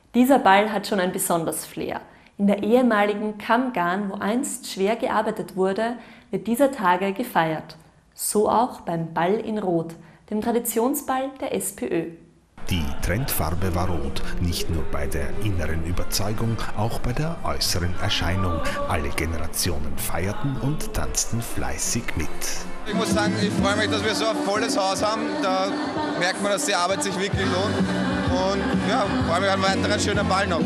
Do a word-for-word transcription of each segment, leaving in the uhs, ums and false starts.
Dieser Ball hat schon ein besonderes Flair. In der ehemaligen Kammgarn, wo einst schwer gearbeitet wurde, wird dieser Tage gefeiert. So auch beim Ball in Rot, dem Traditionsball der SPÖ. Die Trendfarbe war rot, nicht nur bei der inneren Überzeugung, auch bei der äußeren Erscheinung. Alle Generationen feierten und tanzten fleißig mit. Ich muss sagen, ich freue mich, dass wir so ein volles Haus haben. Da merkt man, dass die Arbeit sich wirklich lohnt. Und ja, freue mich an einen weiteren schönen Ball noch.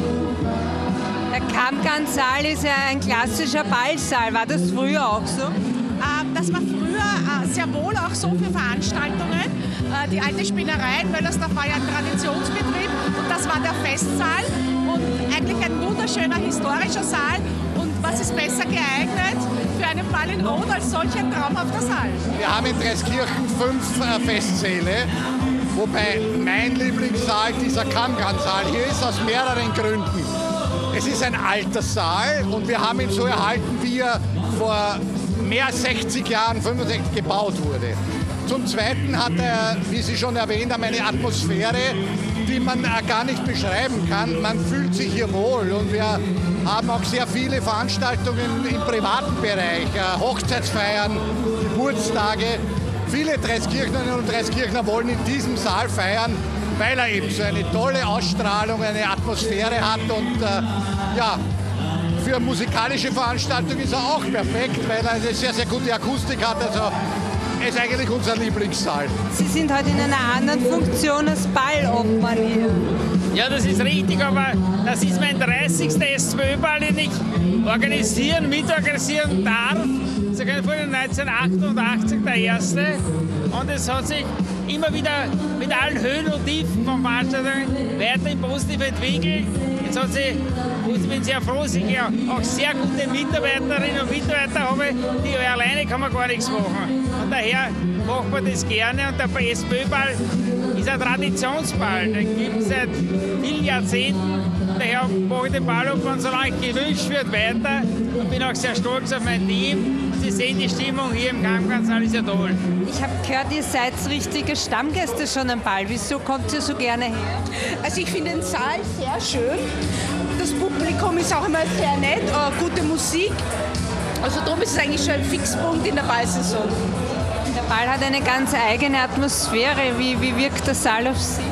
Der Kammgarnsaal ist ja ein klassischer Ballsaal. War das früher auch so? Das war früher sehr wohl auch so für Veranstaltungen. Die alte Spinnerei in Möllersdorf war ja ein Traditionsbetrieb und das war der Festsaal und eigentlich ein wunderschöner historischer Saal. Und was ist besser geeignet für einen Ball in Rot als solch ein traumhafter Saal? Wir haben in Dreiskirchen fünf Festsäle, wobei mein Lieblingssaal dieser Kammgarnsaal hier ist aus mehreren Gründen. Es ist ein alter Saal und wir haben ihn so erhalten, wie er vor mehr als sechzig Jahren, fünfundsechzig gebaut wurde. Zum Zweiten hat er, wie Sie schon erwähnt haben, eine Atmosphäre, die man gar nicht beschreiben kann. Man fühlt sich hier wohl und wir haben auch sehr viele Veranstaltungen im privaten Bereich, Hochzeitsfeiern, Geburtstage. Viele Dreiskirchnerinnen und Dreiskirchner wollen in diesem Saal feiern, weil er eben so eine tolle Ausstrahlung, eine Atmosphäre hat und äh, ja, für musikalische Veranstaltungen ist er auch perfekt, weil er eine sehr, sehr gute Akustik hat. Also er ist eigentlich unser Lieblingssaal. Sie sind heute in einer anderen Funktion als Ballobmann hier. Ja, das ist richtig, aber das ist mein dreißigster SPÖ-Ball, den ich organisieren, mitorganisieren darf. Sogar von neunzehnhundertachtundachtzig der erste. Und es hat sich immer wieder mit allen Höhen und Tiefen von Veranstaltungen weiterhin positiv entwickelt. Jetzt hat sie, ich bin sehr froh, dass ich auch sehr gute Mitarbeiterinnen und Mitarbeiter habe, die alleine kann man gar nichts machen. Und daher macht man das gerne. Und der SPÖ-Ball ist ein Traditionsball, den gibt es seit vielen Jahrzehnten. Daher mache ich den Ballobmann, solange gewünscht wird, weiter. Und bin auch sehr stolz auf mein Team. Sie sehen, die Stimmung hier im Kammgarnsaal ist ja toll. Ich habe gehört, ihr seid richtige Stammgäste schon am Ball. Wieso kommt ihr so gerne her? Also ich finde den Saal sehr schön. Das Publikum ist auch immer sehr nett, äh, gute Musik. Also darum ist es eigentlich schon ein Fixpunkt in der Ballsaison. Der Ball hat eine ganz eigene Atmosphäre. Wie, wie wirkt der Saal auf Sie?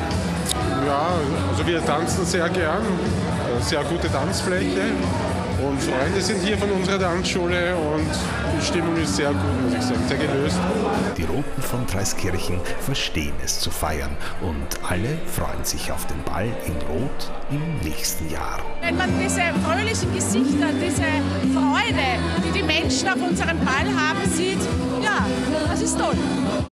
Ja, also wir tanzen sehr gern. Sehr gute Tanzfläche. Und Freunde sind hier von unserer Tanzschule und die Stimmung ist sehr gut, muss ich sagen, sehr gelöst. Die Roten von Dreiskirchen verstehen es zu feiern und alle freuen sich auf den Ball in Rot im nächsten Jahr. Wenn man diese fröhlichen Gesichter, diese Freude, die die Menschen auf unserem Ball haben, sieht, ja, das ist toll.